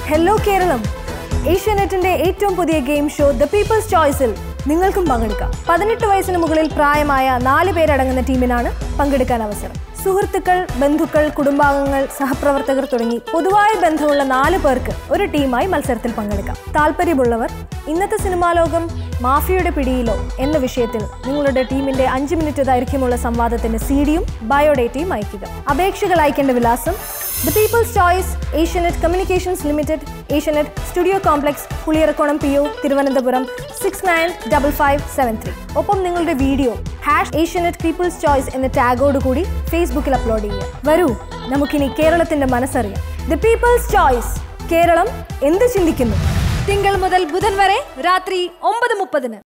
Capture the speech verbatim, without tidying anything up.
Hello Kerala. Asianetന്റെ ഏറ്റവും പുതിയ game show The People's Choiceൽ നിങ്ങൾക്കും പങ്കെടുക്കാം. പതിനെട്ട് വയസ്സിന് മുകളിൽ പ്രായമായ നാല് പേരടങ്ങുന്ന ടീമിനാണ് പങ്കെടുക്കാൻ അവസരം. സുഹൃത്തുക്കൾ, ബന്ധുക്കൾ, കുടുംബാംഗങ്ങൾ, സഹപ്രവർത്തകർ തുടങ്ങി പൊതുവായ ബന്ധമുള്ള നാല് പേർക്ക് ഒരു ടീമായി മത്സരത്തിൽ പങ്കെടുക്കാം. താല്പര്യമുള്ളവർ ഇന്നത്തെ സിനിമാ ലോകം മാഫിയയുടെ പിടിയിലോ എന്ന വിഷയത്തിൽ നിങ്ങളുടെ ടീമിന്റെ അഞ്ച് മിനിറ്റ് ദൈർഘ്യമുള്ള സംവാദത്തിന്റെ സിഡിയും ബയോഡേറ്റയും അയയ്ക്കുക. അപേക്ഷകൾ അയക്കേണ്ട വിലാസം The People's Choice, Asianet Communications Limited, Asianet Studio Complex, Puliyarakonam P O, Thiruvananthapuram six nine five five seven three. ഒപ്പം നിങ്ങളുടെ video hash Asianet People's Choice എന്ന ടാഗോട് കൂടി ഫേസ്ബുക്കിൽ അപ്ലോഡ് ചെയ്യുക. വരൂ, നമുക്കിനി കേരളത്തിന്റെ മനസ്സറിയാം. The People's Choice. കേരളം എന്ത് ചിന്തിക്കുന്നു? തിങ്കൾ മുതൽ ബുധൻ വരെ രാത്രി ഒമ്പത് മുപ്പതിന്.